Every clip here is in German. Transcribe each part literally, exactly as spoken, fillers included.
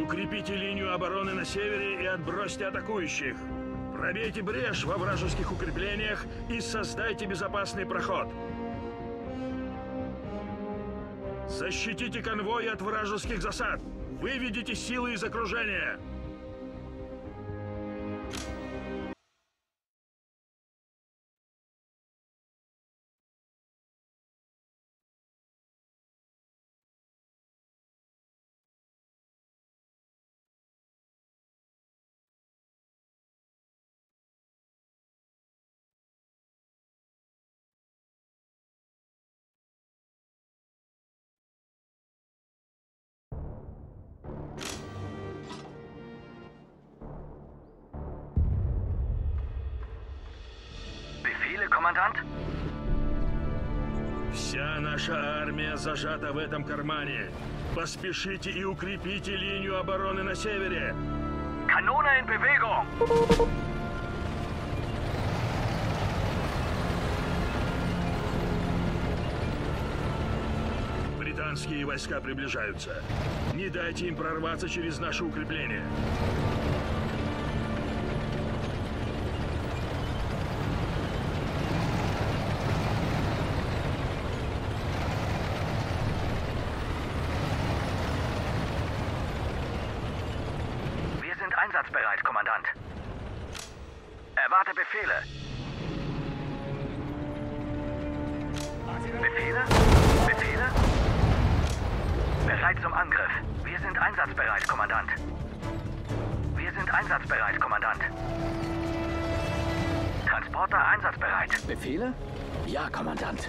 Укрепите линию обороны на севере и отбросьте атакующих. Пробейте брешь во вражеских укреплениях и создайте безопасный проход. Защитите конвой от вражеских засад. Выведите силы из окружения. Kommandant? Вся наша армия зажата в этом кармане. Поспешите и укрепите линию обороны на севере. Kanone in Bewegung! Британские войска приближаются. Не дайте им прорваться через наше укрепление. Einsatzbereit, Kommandant. Erwarte Befehle. Befehle? Befehle? Bereit zum Angriff. Wir sind einsatzbereit, Kommandant. Wir sind einsatzbereit, Kommandant. Transporter einsatzbereit. Befehle? Ja, Kommandant.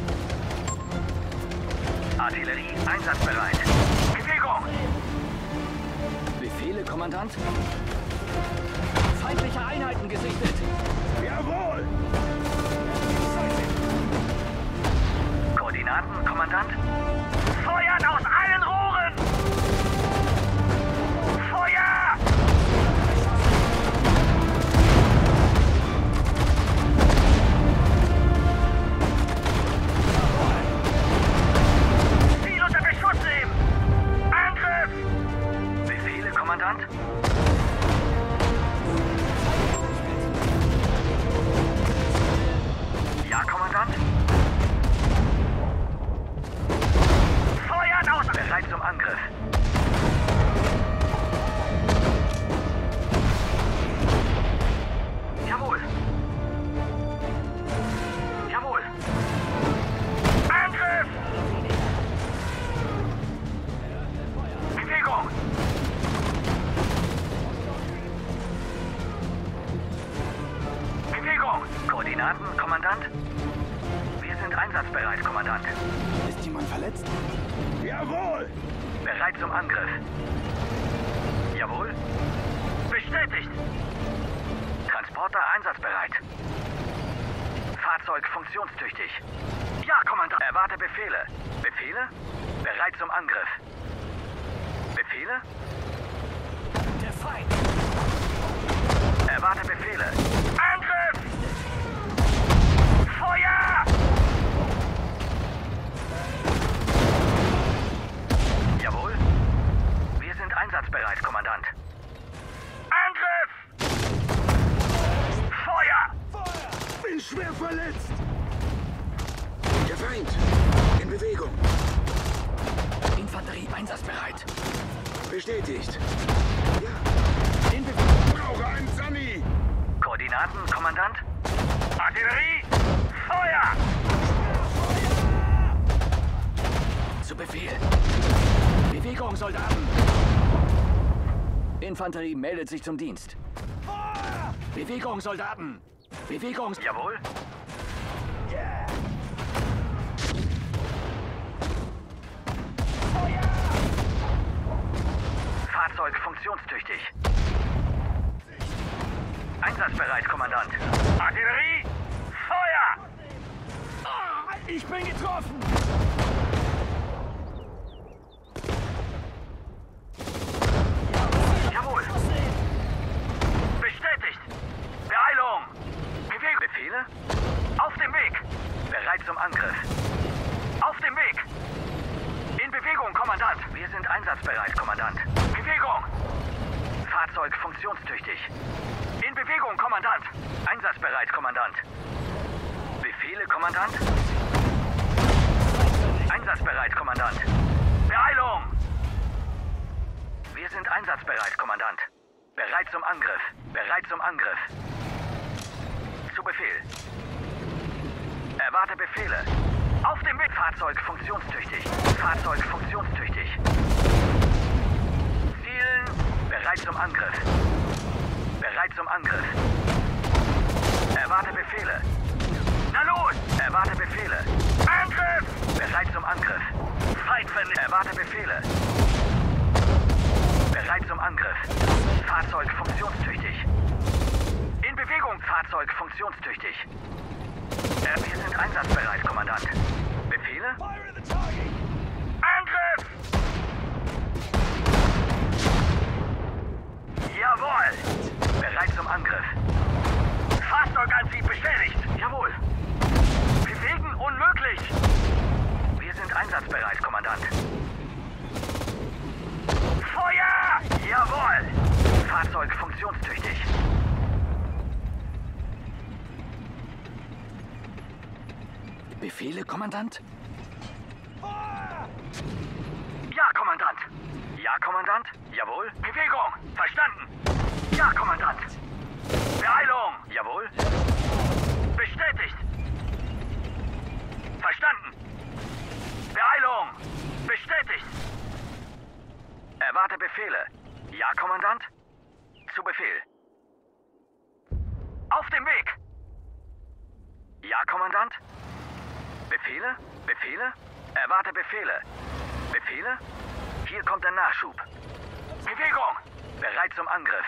Artillerie einsatzbereit. Bewegung! Befehle, Kommandant? Feindliche Einheiten gesichtet. Jawohl! Koordinaten, Kommandant? Feuern aus allen Rohren! Feuer! Ziel unter Beschuss nehmen! Angriff! Befehle, Kommandant? Ja, Kommandant? Feuern aus! Bereit zum Angriff. Jawohl. Jawohl. Angriff! Bewegung! Bewegung! Koordinaten, Kommandant? Wir sind einsatzbereit, Kommandant. Ist jemand verletzt? Jawohl! Bereit zum Angriff. Jawohl. Bestätigt. Transporter einsatzbereit. Fahrzeug funktionstüchtig. Ja, Kommandant. Erwarte Befehle. Befehle? Bereit zum Angriff. Befehle? Der Feind! Erwarte Befehle. Angriff! Feuer! Jawohl. Wir sind einsatzbereit, Kommandant. Angriff! Feuer! Bin schwer verletzt! Der Feind! In Bewegung! Infanterie einsatzbereit. Bestätigt! Ja! In Bewegung. Brauche einen Sunny! Koordinaten, Kommandant? Artillerie! Feuer! Zu Befehl. Bewegung, Soldaten! Infanterie meldet sich zum Dienst. Bewegung, Soldaten! Bewegung! Jawohl. Fahrzeug funktionstüchtig. Einsatzbereit, Kommandant. Artillerie! Feuer! Ich bin getroffen! Jawohl. Bestätigt. Beeilung. Bewegung. Befehle? Auf dem Weg. Bereit zum Angriff. Auf dem Weg. In Bewegung, Kommandant. Wir sind einsatzbereit, Kommandant. Bewegung. Fahrzeug funktionstüchtig. In Bewegung, Kommandant. Einsatzbereit, Kommandant. Befehle, Kommandant. Einsatzbereit, Kommandant. Beeilung! Wir sind einsatzbereit, Kommandant. Bereit zum Angriff. Bereit zum Angriff. Zu Befehl. Erwarte Befehle. Auf dem Weg. Fahrzeug funktionstüchtig. Fahrzeug funktionstüchtig. Zielen. Bereit zum Angriff. Bereit zum Angriff. Erwarte Befehle. Na los! Erwarte Befehle. Angriff! Bereit zum Angriff. Feindvernichtung. Erwarte Befehle. Bereit zum Angriff. Fahrzeug funktionstüchtig. In Bewegung. Fahrzeug funktionstüchtig. Äh, wir sind einsatzbereit, Kommandant. Befehle? Angriff! Jawohl! Bereit zum Angriff. Fahrzeugantrieb bestätigt. Jawohl. Bewegen unmöglich. Wir sind einsatzbereit, Kommandant. Feuer! Jawohl! Fahrzeug funktionstüchtig. Befehle, Kommandant? Ja, Kommandant. Ja, Kommandant. Jawohl. Bewegung. Verstanden. Ja, Kommandant. Beeilung. Jawohl. Bestätigt. Verstanden. Beeilung. Bestätigt. Erwarte Befehle. Ja, Kommandant. Zu Befehl. Auf dem Weg. Ja, Kommandant. Befehle? Befehle? Erwarte Befehle. Befehle? Hier kommt der Nachschub. Bewegung! Bereit zum Angriff.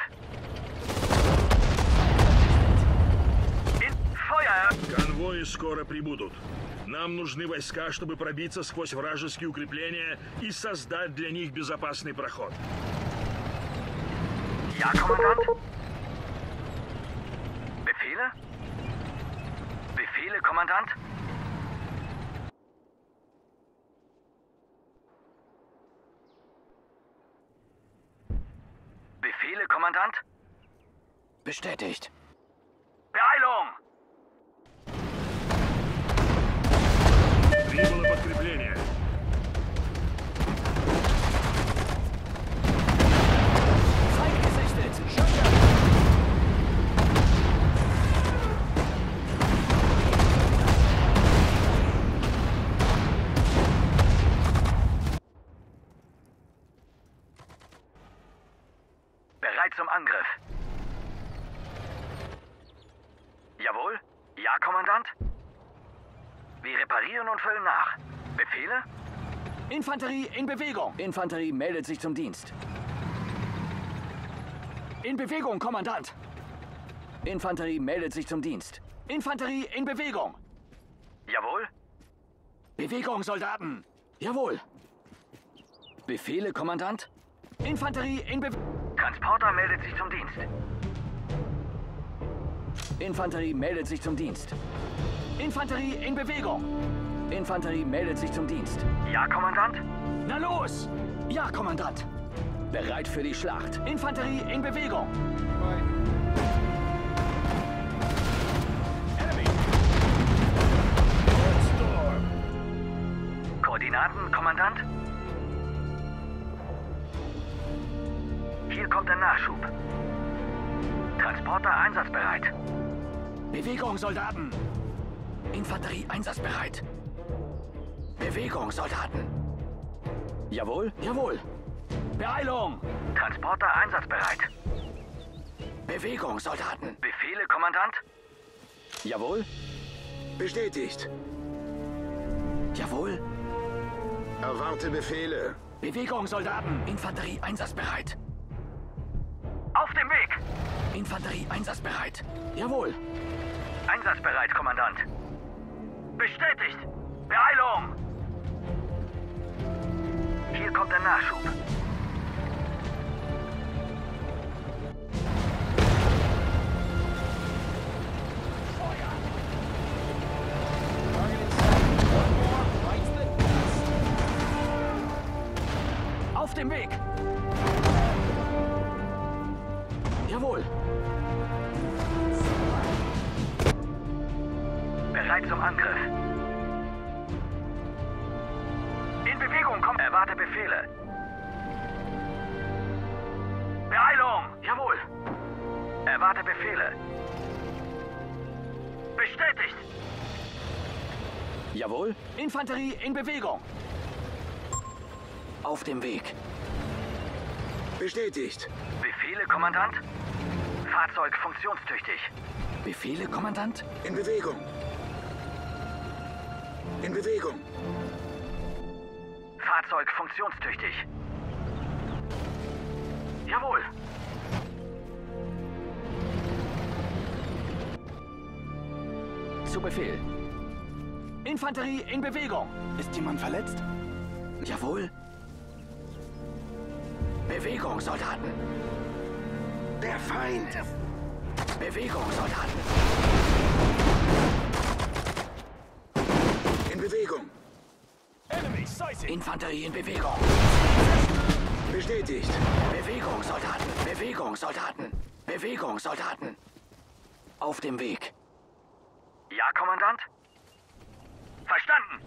In Feuer! Конвои скоро прибудут. Нам нужны войска, чтобы пробиться сквозь вражеские укрепления и создать для них безопасный проход. Ja, Kommandant? Befehle? Befehle, Kommandant? Befehle, Kommandant? Bestätigt. Beeilung! Прибыло подкрепление. Feind gesichtet. Bereit zum Angriff. Jawohl. Ja, Kommandant. Wir reparieren und füllen nach. Befehle? Infanterie in Bewegung. Infanterie meldet sich zum Dienst. In Bewegung, Kommandant. Infanterie meldet sich zum Dienst. Infanterie in Bewegung. Jawohl. Bewegung, Soldaten. Jawohl. Befehle, Kommandant. Infanterie in Bewegung. Transporter meldet sich zum Dienst. Infanterie meldet sich zum Dienst. Infanterie in Bewegung. Infanterie meldet sich zum Dienst. Ja, Kommandant. Na los! Ja, Kommandant. Bereit für die Schlacht. Infanterie in Bewegung. Koordinaten, Kommandant? Hier kommt der Nachschub. Transporter einsatzbereit. Bewegung, Soldaten. Infanterie einsatzbereit. Bewegung, Soldaten. Jawohl, jawohl. Beeilung. Transporter einsatzbereit. Bewegung, Soldaten. Befehle, Kommandant? Jawohl, Bestätigt. jawohl. Erwarte Befehle. Bewegung, Soldaten. Infanterie einsatzbereit. Auf dem Weg. Infanterie einsatzbereit. Jawohl. Einsatzbereit, Kommandant. Bestätigt. Beeilung. Hier kommt der Nachschub. Auf dem Weg. Jawohl. Bereit zum Angriff. In Bewegung, komm. Erwarte Befehle. Beeilung! Jawohl. Erwarte Befehle. Bestätigt. Jawohl. Infanterie in Bewegung. Auf dem Weg. Bestätigt. Befehle, Kommandant. Fahrzeug funktionstüchtig. Befehle, Kommandant? In Bewegung. In Bewegung. Fahrzeug funktionstüchtig. Jawohl. Zu Befehl. Infanterie in Bewegung. Ist jemand verletzt? Jawohl. Bewegung, Soldaten. Der Feind. Bewegung, Soldaten. In Bewegung. Infanterie in Bewegung. Bestätigt. Bewegung, Soldaten. Bewegung, Soldaten. Bewegung, Soldaten. Auf dem Weg. Ja, Kommandant? Verstanden.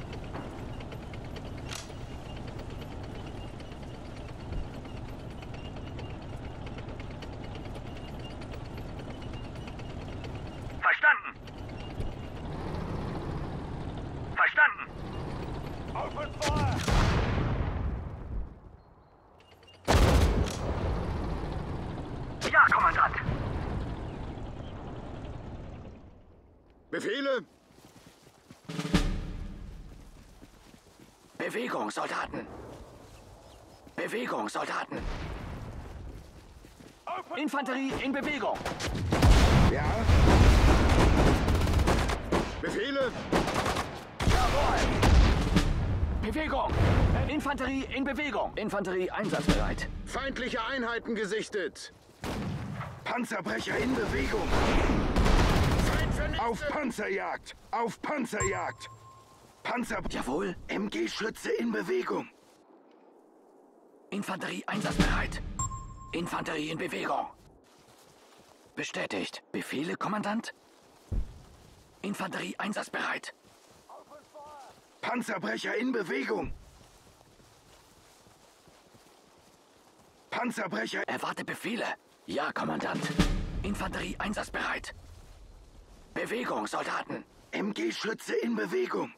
Verstanden. Verstanden. Open fire. Ja, Kommandant. Befehle. Bewegung, Soldaten. Bewegung, Soldaten. Infanterie in Bewegung. Ja. Befehle. Bewegung. Infanterie in Bewegung. Infanterie einsatzbereit. Feindliche Einheiten gesichtet. Panzerbrecher in Bewegung. Feind vernichtet. Auf Panzerjagd. Auf Panzerjagd. Panzer... Jawohl. M G-Schütze in Bewegung. Infanterie einsatzbereit. Infanterie in Bewegung. Bestätigt. Befehle, Kommandant? Infanterie einsatzbereit. Panzerbrecher in Bewegung. Panzerbrecher... Erwarte Befehle. Ja, Kommandant. Infanterie einsatzbereit. Bewegung, Soldaten. M G-Schütze in Bewegung.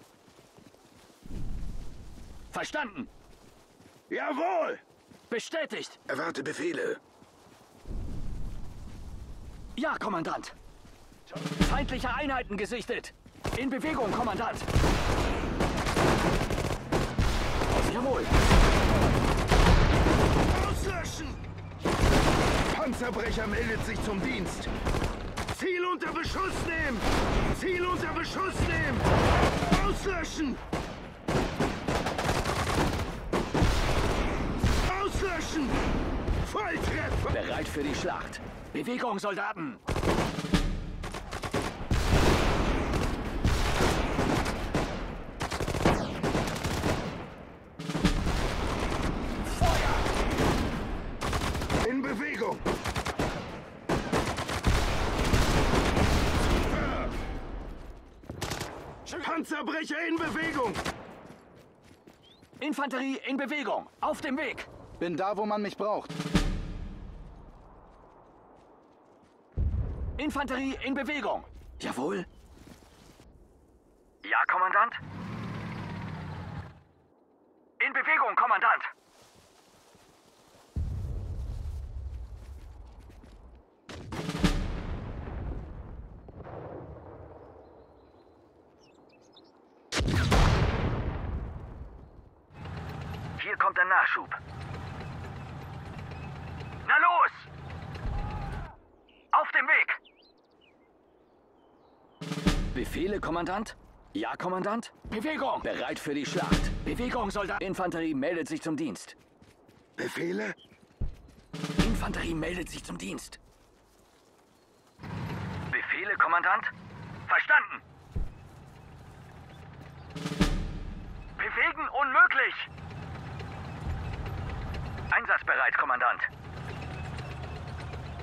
Verstanden. Jawohl! Bestätigt. Erwarte Befehle. Ja, Kommandant. Feindliche Einheiten gesichtet. In Bewegung, Kommandant. Jawohl. Auslöschen! Panzerbrecher meldet sich zum Dienst. Ziel unter Beschuss nehmen! Ziel unter Beschuss nehmen! Auslöschen! Auslöschen! Volltreffer! Bereit für die Schlacht. Bewegung, Soldaten. In Bewegung! Panzerbrecher in Bewegung! Infanterie in Bewegung. Auf dem Weg. Bin da, wo man mich braucht. Infanterie in Bewegung. Jawohl. Ja, Kommandant? In Bewegung, Kommandant! Hier kommt der Nachschub. Na los! Auf dem Weg! Befehle, Kommandant? Ja, Kommandant? Bewegung! Bereit für die Schlacht. Bewegung, Soldat. Infanterie meldet sich zum Dienst. Befehle? Infanterie meldet sich zum Dienst. Befehle, Kommandant? Verstanden! Bewegen unmöglich! Einsatzbereit, Kommandant.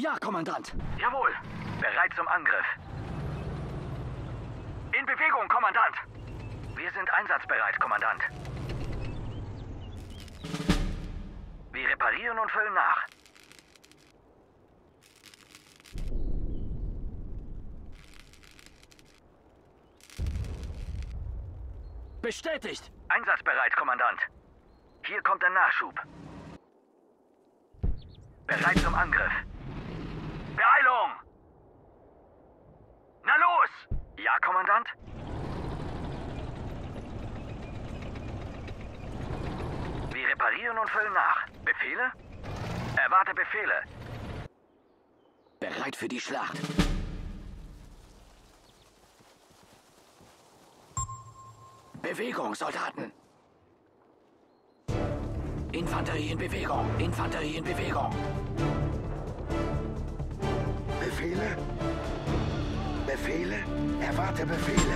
Ja, Kommandant. Jawohl. Bereit zum Angriff. In Bewegung, Kommandant. Wir sind einsatzbereit, Kommandant. Wir reparieren und füllen nach. Bestätigt. Einsatzbereit, Kommandant. Hier kommt der Nachschub. Bereit zum Angriff. Beeilung! Na los! Ja, Kommandant? Wir reparieren und füllen nach. Befehle? Erwarte Befehle. Bereit für die Schlacht. Bewegung, Soldaten! Infanterie in Bewegung! Infanterie in Bewegung! Befehle? Befehle? Erwarte Befehle.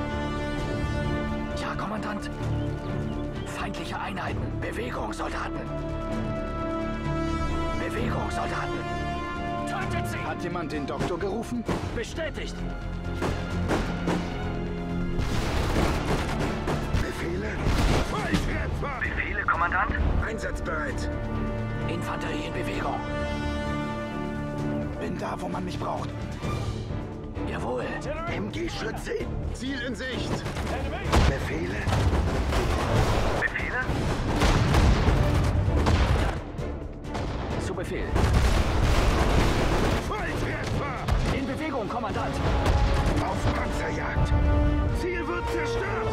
Ja, Kommandant! Feindliche Einheiten! Bewegung, Soldaten! Bewegung, Soldaten! Tötet sie! Hat jemand den Doktor gerufen? Bestätigt! Befehle? Volltreffer! Befehle, Kommandant? Einsatzbereit. Infanterie in Bewegung! Bin da, wo man mich braucht. Jawohl! M G-Schütze! Ziel in Sicht. Befehle? Befehle? Zu Befehl! Volltreffer! In Bewegung, Kommandant! Auf Panzerjagd! Ziel wird zerstört!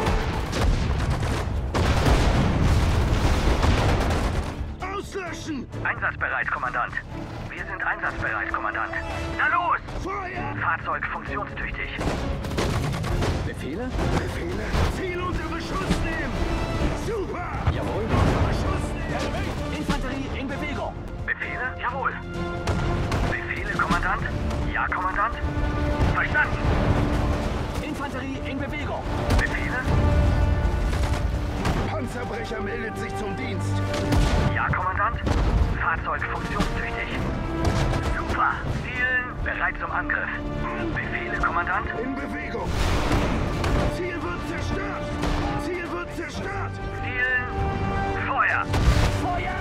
Auslöschen! Einsatzbereit, Kommandant. Wir sind einsatzbereit, Kommandant. Na los! Feuer! Fahrzeug funktionstüchtig. Befehle? Befehle? Ziel unter Beschuss nehmen! Super! Jawohl! Beschuss nehmen! Infanterie in Bewegung! Befehle? Jawohl. Befehle, Kommandant? Ja, Kommandant? Verstanden. Infanterie in Bewegung! Befehle? Panzerbrecher meldet sich zum Dienst. Ja, Kommandant? Fahrzeug funktionstüchtig. Super. Zielen bereit zum Angriff. Befehle, Kommandant? In Bewegung. Ziel wird zerstört. Ziel wird zerstört. Zielen. Feuer. Feuer!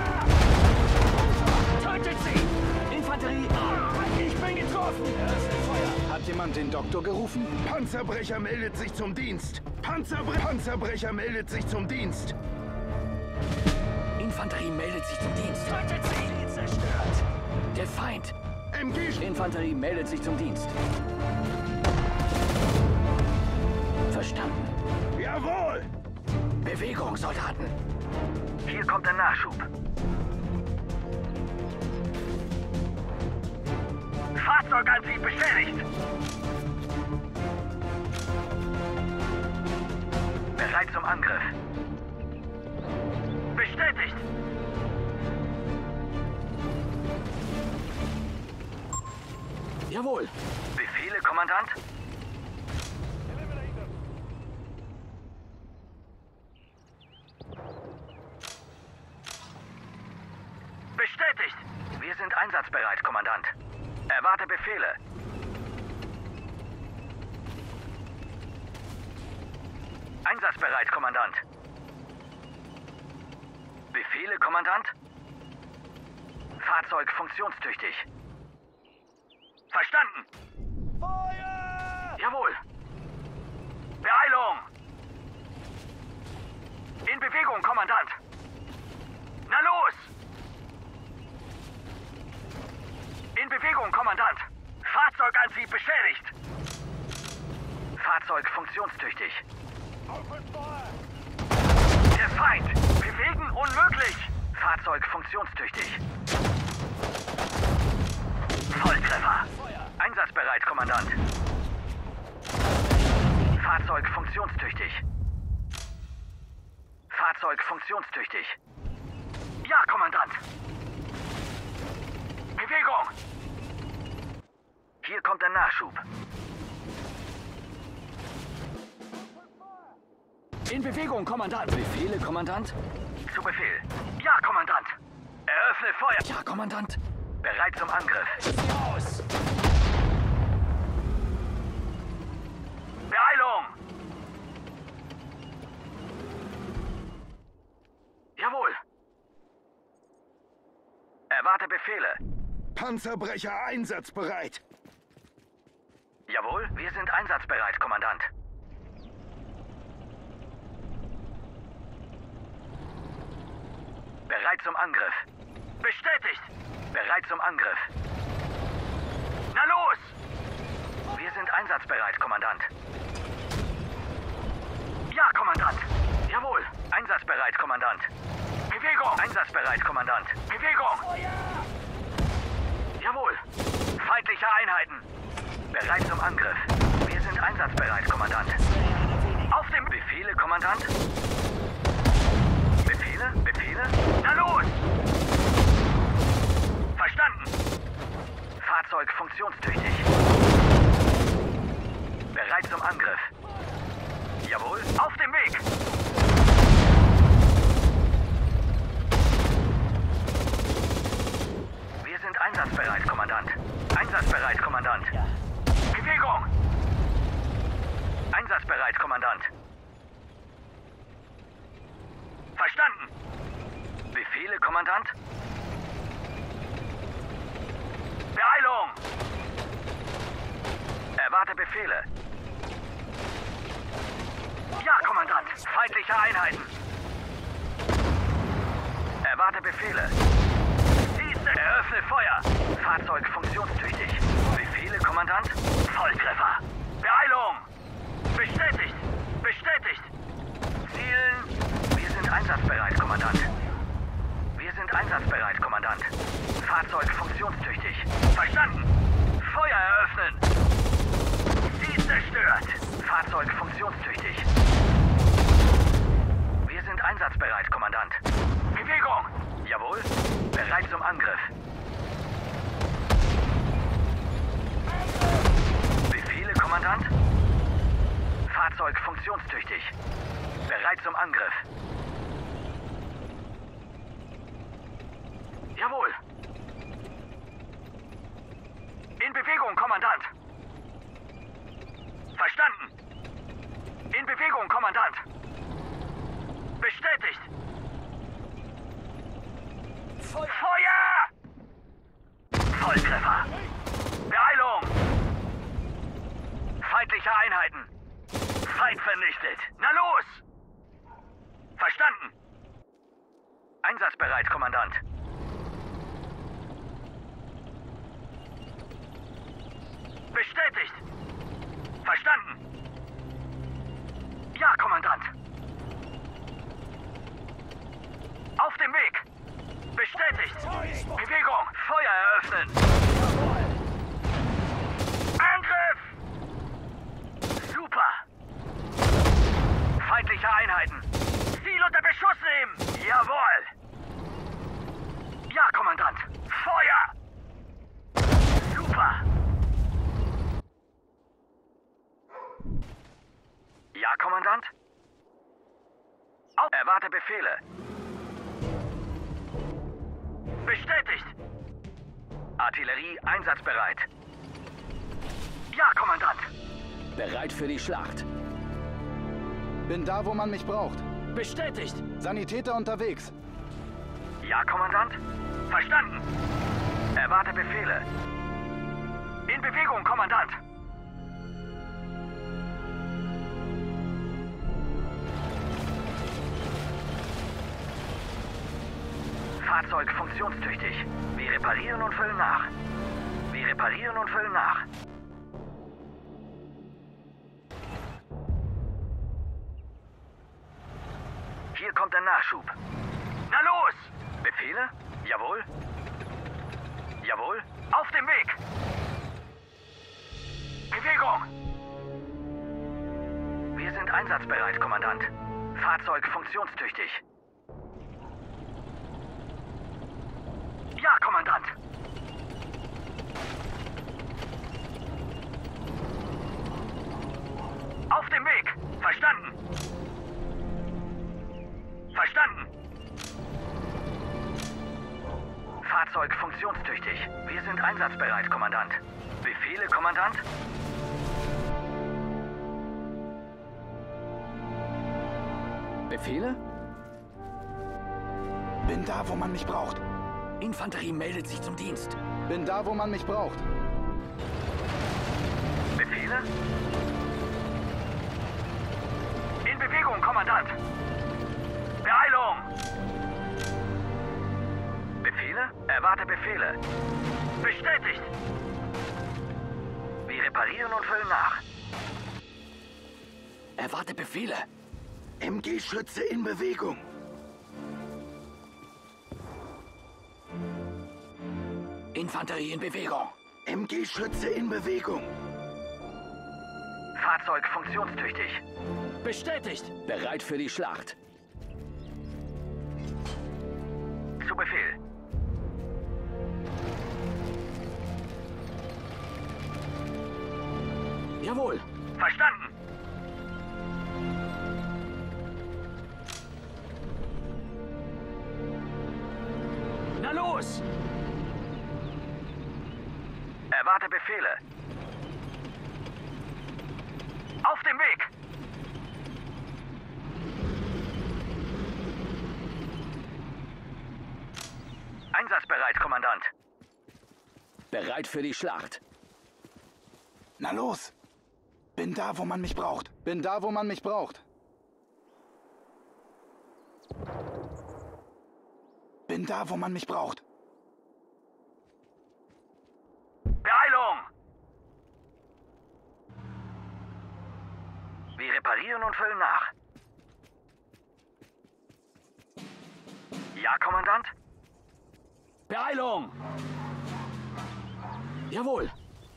Tötet sie! Infanterie! Ich bin getroffen! Hat jemand den Doktor gerufen? Panzerbrecher meldet sich zum Dienst. Panzerbre Panzerbrecher meldet sich zum Dienst. Infanterie meldet sich zum Dienst. Tötet sie! Zerstört! Der Feind! M G Infanterie meldet sich zum Dienst. Verstanden. Jawohl! Bewegung, Soldaten! Hier kommt der Nachschub. Fahrzeugantrieb bestätigt. Bereit zum Angriff. Bestätigt. Jawohl! Befehle, Kommandant? Bestätigt. Wir sind einsatzbereit, Kommandant. Erwarte Befehle. Einsatzbereit, Kommandant. Befehle, Kommandant? Fahrzeug funktionstüchtig. Verstanden. Feuer! Jawohl. Beeilung! In Bewegung, Kommandant. Na los! In Bewegung, Kommandant. Fahrzeugantrieb beschädigt. Fahrzeug funktionstüchtig. Der Feind! Bewegen unmöglich! Fahrzeug funktionstüchtig. Volltreffer! Einsatzbereit, Kommandant. Fahrzeug funktionstüchtig. Fahrzeug funktionstüchtig. Ja, Kommandant. Bewegung! Hier kommt der Nachschub. In Bewegung, Kommandant! Befehle, Kommandant? Zu Befehl. Ja, Kommandant. Eröffne Feuer. Ja, Kommandant! Bereit zum Angriff. Aus! Beeilung! Jawohl. Erwarte Befehle. Panzerbrecher einsatzbereit. Jawohl, wir sind einsatzbereit, Kommandant. Bereit zum Angriff. Bestätigt! Bereit zum Angriff. Na los! Wir sind einsatzbereit, Kommandant. Ja, Kommandant. Jawohl, einsatzbereit, Kommandant. Bewegung! Einsatzbereit, Kommandant. Bewegung! Jawohl. Feindliche Einheiten. Bereit zum Angriff. Wir sind einsatzbereit, Kommandant. Auf dem Befehle, Kommandant. Befehle? Befehle? Na los! Verstanden. Fahrzeug funktionstüchtig. Bereit zum Angriff. Jawohl. Auf dem Weg. Wir sind einsatzbereit, Kommandant. Einsatzbereit, Kommandant. Bewegung! Einsatzbereit, Kommandant. Verstanden. Befehle, Kommandant. Beeilung! Erwarte Befehle. Ja, Kommandant. Feindliche Einheiten. Erwarte Befehle. Schieße! Eröffne Feuer. Fahrzeug funktionstüchtig. Befehle, Kommandant. Volltreffer. Beeilung! Bestätigt! Bestätigt! Zielen! Wir sind einsatzbereit, Kommandant. Wir sind einsatzbereit, Kommandant. Fahrzeug funktionstüchtig. Verstanden! Feuer eröffnen! Ziel zerstört! Fahrzeug funktionstüchtig. Wir sind einsatzbereit, Kommandant. Bewegung! Jawohl. Bereit zum Angriff. Befehle, Kommandant. Fahrzeug funktionstüchtig. Bereit zum Angriff. Jawohl. In Bewegung, Kommandant. Verstanden. In Bewegung, Kommandant. Bestätigt. Feuer! Feuer! Volltreffer. Beeilung. Feindliche Einheiten. Feind vernichtet. Na los! Verstanden. Einsatzbereit, Kommandant. Bestätigt. Verstanden. Ja, Kommandant. Auf dem Weg. Bestätigt. Bewegung. Feuer eröffnen. Angriff! Super. Feindliche Einheiten. Ziel unter Beschuss nehmen. Jawohl. Ja, Kommandant. Feuer! Super. Ja, Kommandant? Auf. Erwarte Befehle. Bestätigt. Artillerie einsatzbereit. Ja, Kommandant. Bereit für die Schlacht. Bin da, wo man mich braucht. Bestätigt. Sanitäter unterwegs. Ja, Kommandant. Verstanden. Erwarte Befehle. In Bewegung, Kommandant. Fahrzeug funktionstüchtig. Wir reparieren und füllen nach. Wir reparieren und füllen nach. Hier kommt der Nachschub. Na los! Befehle? Jawohl. Jawohl. Auf dem Weg! Bewegung! Wir sind einsatzbereit, Kommandant. Fahrzeug funktionstüchtig. Ja, Kommandant. Auf dem Weg. Verstanden. Verstanden. Fahrzeug funktionstüchtig. Wir sind einsatzbereit, Kommandant. Befehle, Kommandant? Befehle? Bin da, wo man mich braucht. Infanterie meldet sich zum Dienst. Bin da, wo man mich braucht. Befehle? In Bewegung, Kommandant! Beeilung! Befehle? Erwarte Befehle. Bestätigt! Wir reparieren und füllen nach. Erwarte Befehle. M G-Schütze in Bewegung. Infanterie in Bewegung. M G-Schütze in Bewegung. Fahrzeug funktionstüchtig. Bestätigt. Bereit für die Schlacht. Zu Befehl. Jawohl. Verstanden. Na los! Erwarte Befehle. Auf dem Weg! Einsatzbereit, Kommandant. Bereit für die Schlacht. Na los! Bin da, wo man mich braucht. Bin da, wo man mich braucht. Bin da, wo man mich braucht. Beeilung! Wir reparieren und füllen nach. Ja, Kommandant? Beeilung! Jawohl.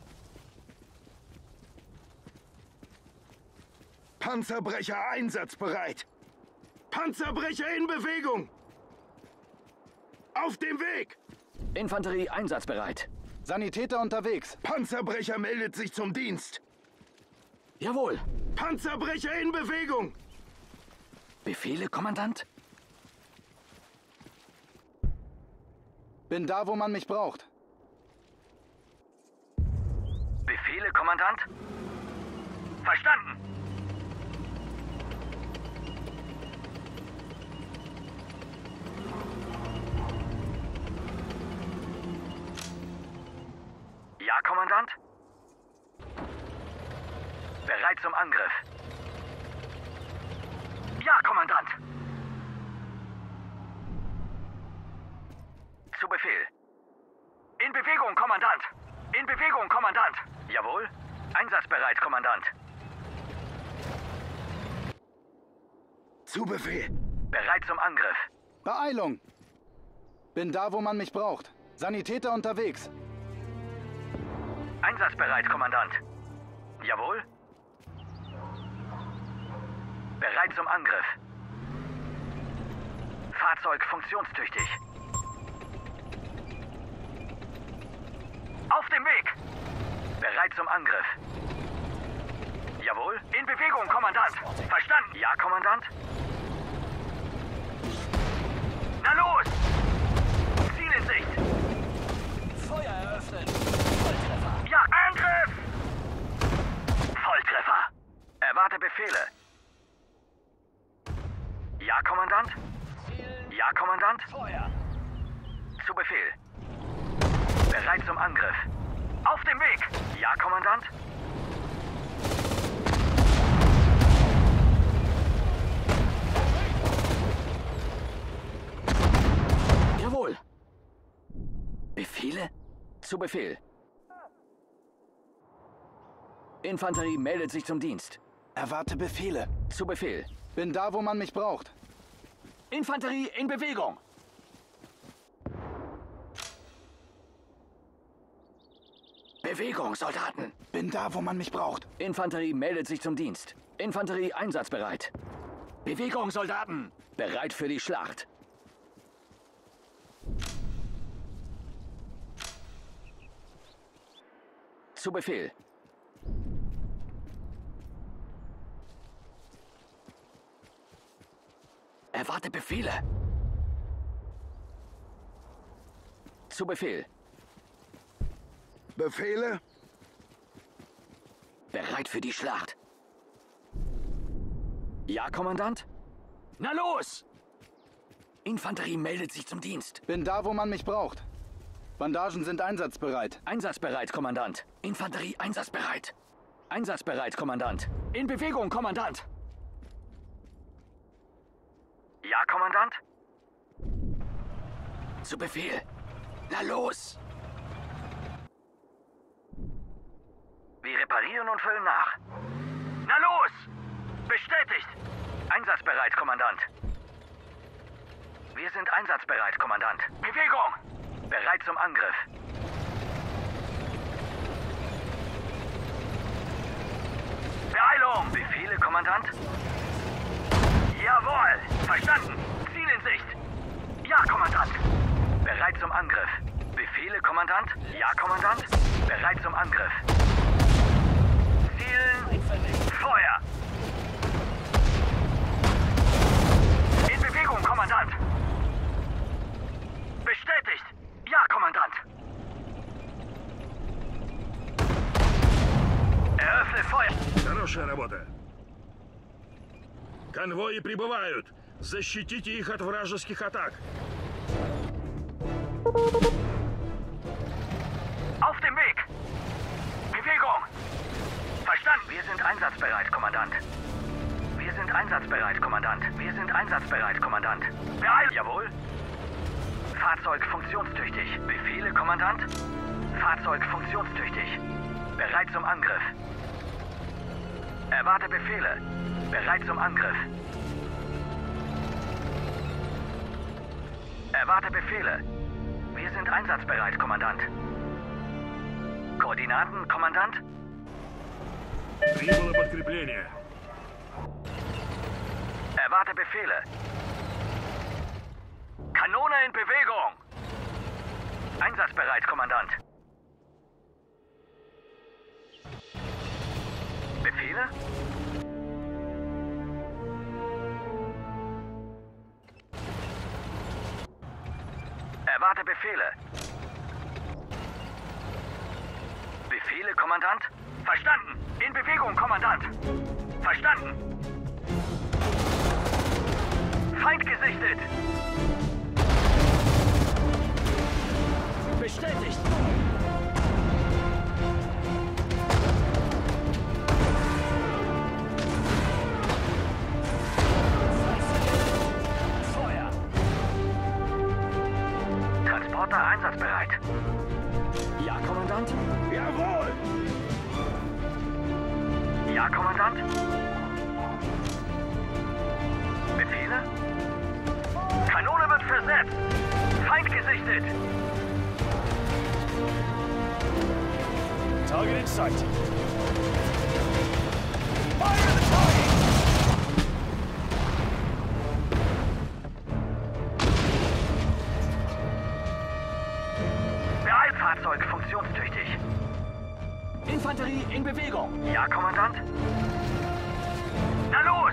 Panzerbrecher einsatzbereit. Panzerbrecher in Bewegung. Auf dem Weg. Infanterie einsatzbereit. Sanitäter unterwegs. Panzerbrecher meldet sich zum Dienst. Jawohl. Panzerbrecher in Bewegung. Befehle, Kommandant? Bin da, wo man mich braucht. Befehle, Kommandant? Verstanden. Ja, Kommandant? Bereit zum Angriff. Ja, Kommandant. Zu Befehl. In Bewegung, Kommandant. In Bewegung, Kommandant. Jawohl. Einsatzbereit, Kommandant. Zu Befehl. Bereit zum Angriff. Beeilung! Bin da, wo man mich braucht. Sanitäter unterwegs. Einsatzbereit, Kommandant. Jawohl. Bereit zum Angriff. Fahrzeug funktionstüchtig. Auf dem Weg. Bereit zum Angriff. Jawohl. In Bewegung, Kommandant. Verstanden. Ja, Kommandant. Na los! Ziel in Sicht. Feuer eröffnen. Volltreffer. Ja, Angriff! Volltreffer. Erwarte Befehle. Ja, Kommandant? Ja, Kommandant? Feuer. Zu Befehl. Bereit zum Angriff. Auf dem Weg! Ja, Kommandant? Jawohl. Befehle? Zu Befehl. Infanterie meldet sich zum Dienst. Erwarte Befehle. Zu Befehl. Bin da, wo man mich braucht. Infanterie in Bewegung. Bewegung, Soldaten. Bin da, wo man mich braucht. Infanterie meldet sich zum Dienst. Infanterie einsatzbereit. Bewegung, Soldaten. Bereit für die Schlacht. Zu Befehl. Erwarte Befehle. Zu Befehl. Befehle? Bereit für die Schlacht. Ja, Kommandant? Na los! Infanterie meldet sich zum Dienst. Bin da, wo man mich braucht. Bandagen sind einsatzbereit. Einsatzbereit, Kommandant. Infanterie einsatzbereit. Einsatzbereit, Kommandant. In Bewegung, Kommandant. Ja, Kommandant? Zu Befehl. Na los! Wir reparieren und füllen nach. Na los! Bestätigt! Einsatzbereit, Kommandant. Wir sind einsatzbereit, Kommandant. Bewegung! Bereit zum Angriff. Beeilung! Befehle, Kommandant? Jawohl! Verstanden! Ziel in Sicht! Ja, Kommandant! Bereit zum Angriff. Befehle, Kommandant? Ja, Kommandant? Bereit zum Angriff. Zielen! Feuer! In Bewegung, Kommandant! Bestätigt! Ja, Kommandant! Eröffne Feuer! Хорошая работа. Конвои прибывают. Защитите их от вражеских атак. Auf dem Weg! Bewegung! Verstanden! Wir sind einsatzbereit, Kommandant. Wir sind einsatzbereit, Kommandant. Wir sind einsatzbereit, Kommandant. Beeil! Jawohl! Fahrzeug funktionstüchtig. Befehle, Kommandant? Fahrzeug funktionstüchtig. Bereit zum Angriff. Erwarte Befehle. Bereit zum Angriff. Erwarte Befehle. Wir sind einsatzbereit, Kommandant. Koordinaten, Kommandant? Прибыло подкрепление. Erwarte Befehle. Kanone in Bewegung. Einsatzbereit, Kommandant. Befehle? Erwarte Befehle. Befehle, Kommandant? Verstanden. In Bewegung, Kommandant. Verstanden. Feind gesichtet. Bestätigt! Feuer! Transporter einsatzbereit. Ja, Kommandant? Jawohl! Ja, Kommandant? Befehle? Kanone wird versetzt. Feind gesichtet. Target in sight. Fire the target! Beeilfahrzeug funktionstüchtig. Infanterie in Bewegung. Ja, Kommandant? Na los!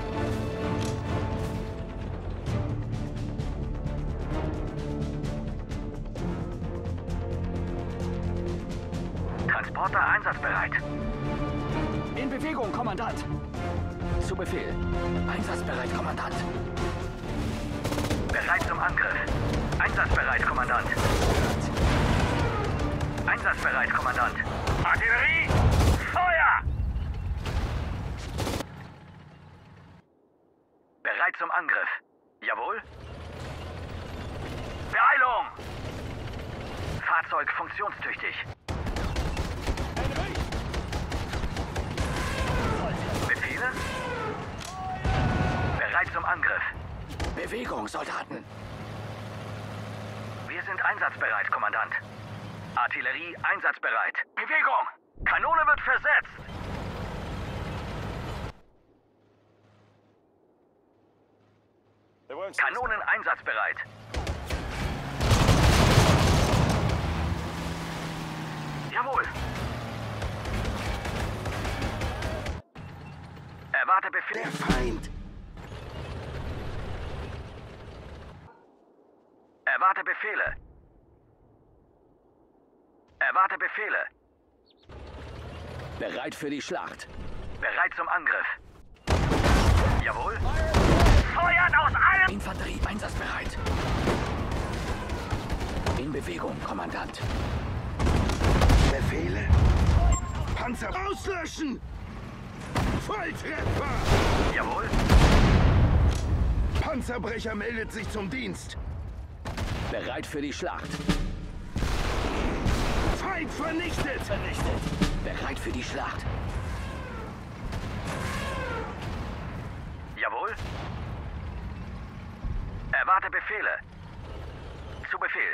Transporter einsatzbereit. In Bewegung, Kommandant. Zu Befehl. Einsatzbereit, Kommandant. Bereit zum Angriff. Einsatzbereit, Kommandant. Einsatzbereit, Kommandant. Artillerie! Feuer! Bereit zum Angriff. Jawohl. Beeilung! Fahrzeug funktionstüchtig. Befehle? Bereit zum Angriff. Bewegung, Soldaten. Wir sind einsatzbereit, Kommandant. Artillerie einsatzbereit. Bewegung! Kanone wird versetzt! Kanonen einsatzbereit. Jawohl. Erwarte Befehl. Der Feind! Erwarte Befehle. Erwarte Befehle. Bereit für die Schlacht. Bereit zum Angriff. Jawohl. Feuert aus allen... Infanterie einsatzbereit. In Bewegung, Kommandant. Befehle? Panzer auslöschen! Volltreffer! Jawohl. Panzerbrecher meldet sich zum Dienst. Bereit für die Schlacht. Feind vernichtet! Vernichtet. Bereit für die Schlacht. Jawohl. Erwarte Befehle. Zu Befehl.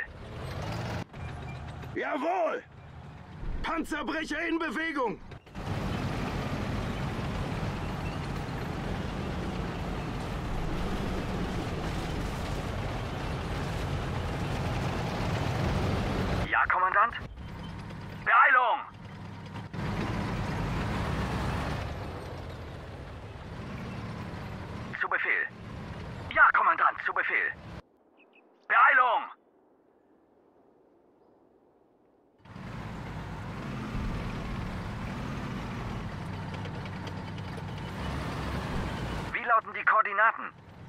Jawohl! Panzerbrecher in Bewegung! Ja, Kommandant? Beeilung! Zu Befehl. Ja, Kommandant, zu Befehl. Beeilung! Wie lauten die Koordinaten?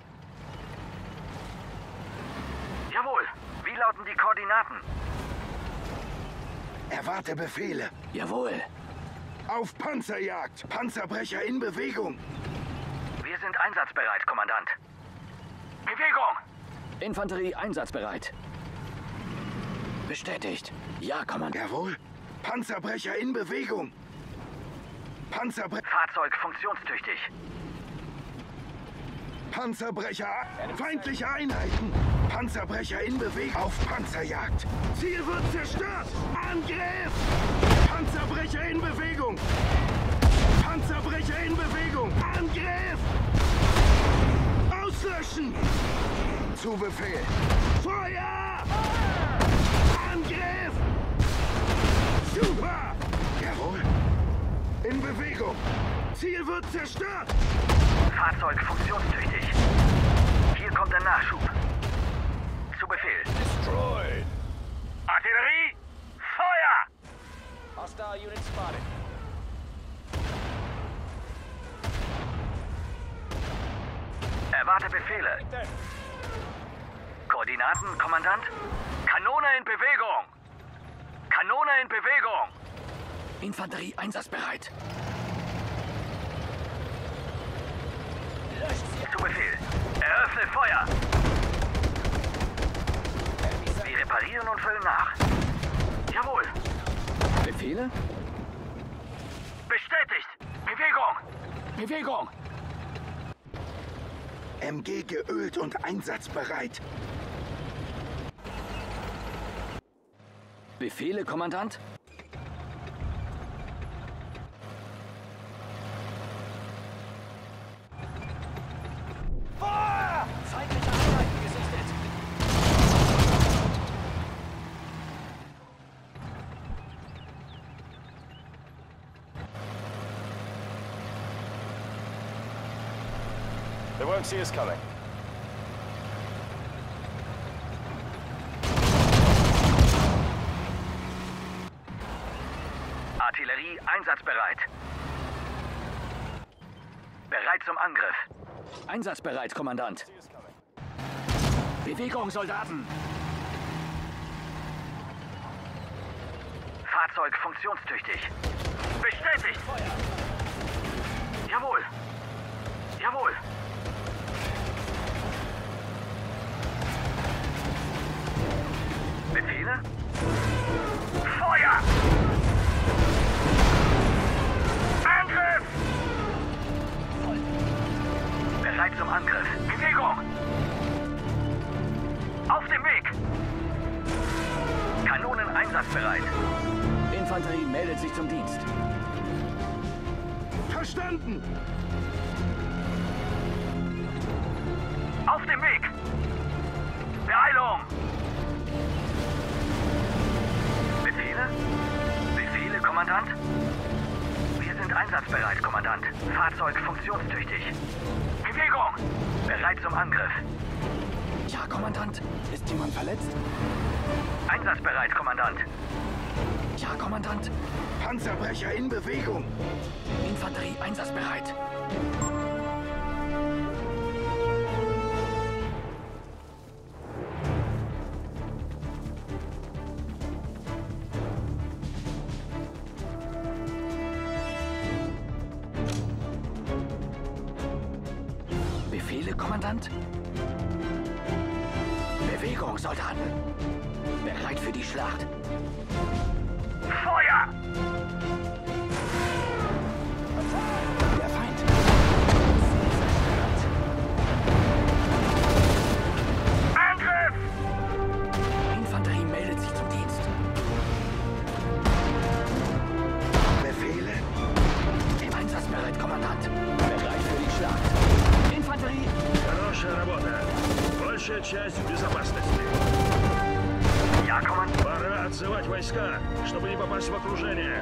Jawohl. Wie lauten die Koordinaten? Erwarte Befehle. Jawohl. Auf Panzerjagd! Panzerbrecher in Bewegung! Wir sind einsatzbereit, Kommandant. Bewegung! Infanterie einsatzbereit. Bestätigt. Ja, Kommandant. Jawohl! Panzerbrecher in Bewegung! Panzerbrecher... Fahrzeug funktionstüchtig. Panzerbrecher... Feindliche Einheiten! Panzerbrecher in Bewegung! Auf Panzerjagd! Ziel wird zerstört! Angriff! Panzerbrecher in Bewegung! Panzerbrecher in Bewegung! Angriff! Auslöschen! Zu Befehl! Feuer! Angriff! Super! Jawohl! In Bewegung! Ziel wird zerstört! Fahrzeug funktionstüchtig. Hier kommt der Nachschub. Zu Befehl. Destroyed. Artillerie! Feuer! Hostile unit spotted. Erwarte Befehle. Koordinaten, Kommandant? Kanone in Bewegung! Kanone in Bewegung! Infanterie einsatzbereit. Zu Befehl. Eröffne Feuer! Wir reparieren und füllen nach. Jawohl. Befehle? Bestätigt. Bewegung! Bewegung! M G geölt und einsatzbereit. Befehle, Kommandant? Feindliche Einheiten gesichtet. They won't see us coming. Artillerie einsatzbereit. Bereit zum Angriff. Einsatzbereit, Kommandant. Bewegung, Soldaten! Fahrzeug funktionstüchtig. Bestätigt! Jawohl! Jawohl! Befehle? Feuer! Angriff! Bereit zum Angriff. Bewegung! Auf dem Weg! Kanonen einsatzbereit. Infanterie meldet sich zum Dienst. Verstanden! Auf dem Weg! Beeilung! Befehle? Befehle, Kommandant? Wir sind einsatzbereit, Kommandant. Fahrzeug funktionstüchtig. Bewegung! Bereit zum Angriff. Ja, Kommandant. Ist jemand verletzt? Einsatzbereit, Kommandant. Ja, Kommandant. Panzerbrecher in Bewegung. Infanterie einsatzbereit. Befehle, Kommandant? Bewegung, Soldaten. Bereit für die Schlacht. Feuer! Der Feind. Angriff! Infanterie meldet sich zum Dienst. Befehle? Einsatzbereit, Kommandant. Bereit für die Schlacht. Infanterie. Хорошая работа. Большая часть в безопасности. Ja, Kommandant. Пора отзывать войска, чтобы не попасть в окружение.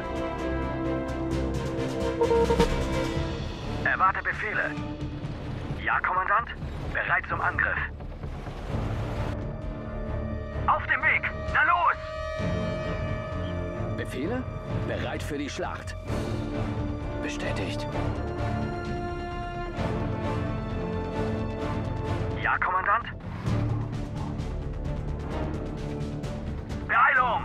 Erwarte Befehle. Ja, Kommandant. Bereit zum Angriff. Auf dem Weg. Na los! Befehle? Bereit für die Schlacht. Bestätigt. Ja, Kommandant. Beeilung!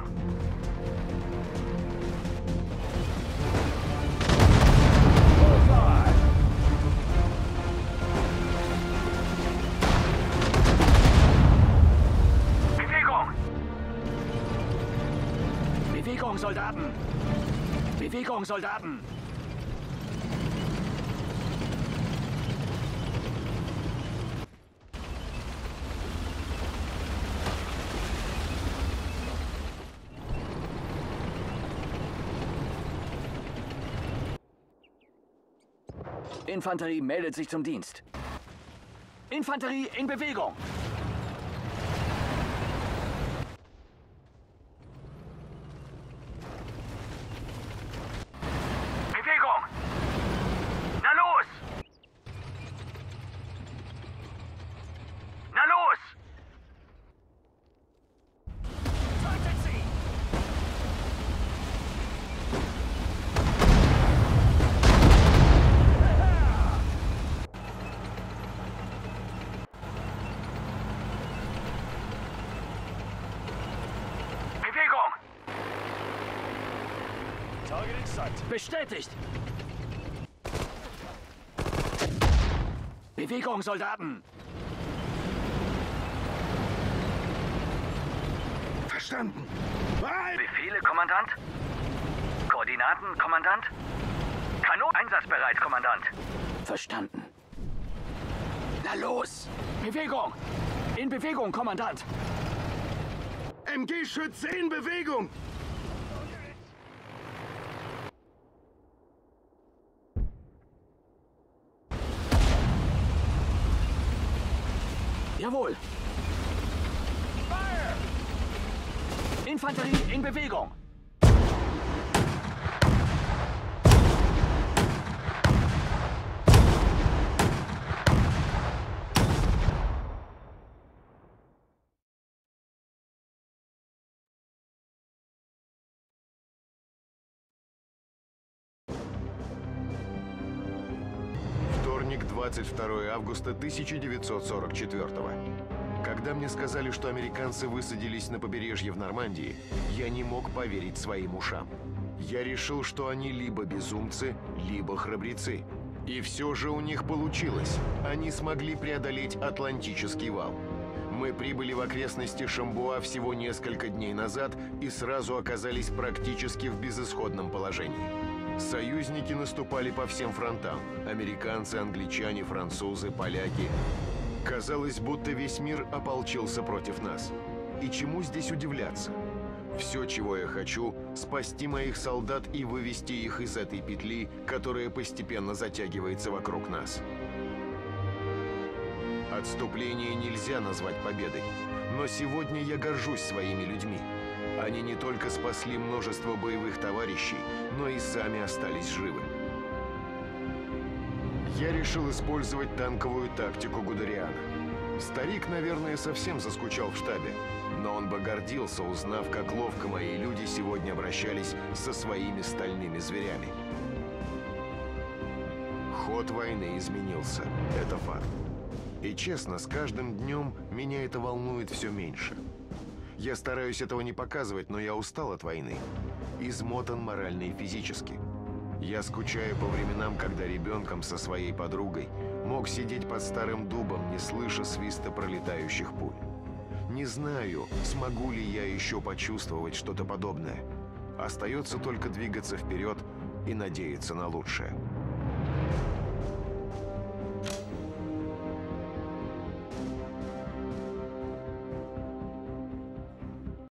Bewegung! Bewegung, Soldaten. Bewegung, Soldaten. Infanterie meldet sich zum Dienst. Infanterie in Bewegung. Bewegung! Na los! Na los! Bewegung! Bestätigt. Bewegung, Soldaten. Verstanden. Bereit! Befehle, Kommandant. Koordinaten, Kommandant. Kanon einsatzbereit, Kommandant. Verstanden. Na los. Bewegung. In Bewegung, Kommandant. M G-Schütze in Bewegung. Jawohl. Infanterie in Bewegung. Вторник, двадцать второе августа тысяча девятьсот сорок четвёртого. Когда мне сказали, что американцы высадились на побережье в Нормандии, я не мог поверить своим ушам. Я решил, что они либо безумцы, либо храбрецы. И все же у них получилось. Они смогли преодолеть Атлантический вал. Мы прибыли в окрестности Шамбуа всего несколько дней назад и сразу оказались практически в безысходном положении. Союзники наступали по всем фронтам. Американцы, англичане, французы, поляки. Казалось, будто весь мир ополчился против нас. И чему здесь удивляться? Все, чего я хочу, спасти моих солдат и вывести их из этой петли, которая постепенно затягивается вокруг нас. Отступление нельзя назвать победой, но сегодня я горжусь своими людьми. Они не только спасли множество боевых товарищей, но и сами остались живы. Я решил использовать танковую тактику Гудериана. Старик, наверное, совсем заскучал в штабе. Но он бы гордился, узнав, как ловко мои люди сегодня обращались со своими стальными зверями. Ход войны изменился. Это факт. И честно, с каждым днем меня это волнует все меньше. Я стараюсь этого не показывать, но я устал от войны. Измотан морально и физически. Я скучаю по временам, когда ребенком со своей подругой мог сидеть под старым дубом, не слыша свиста пролетающих пуль. Не знаю, смогу ли я еще почувствовать что-то подобное. Остается только двигаться вперед и надеяться на лучшее.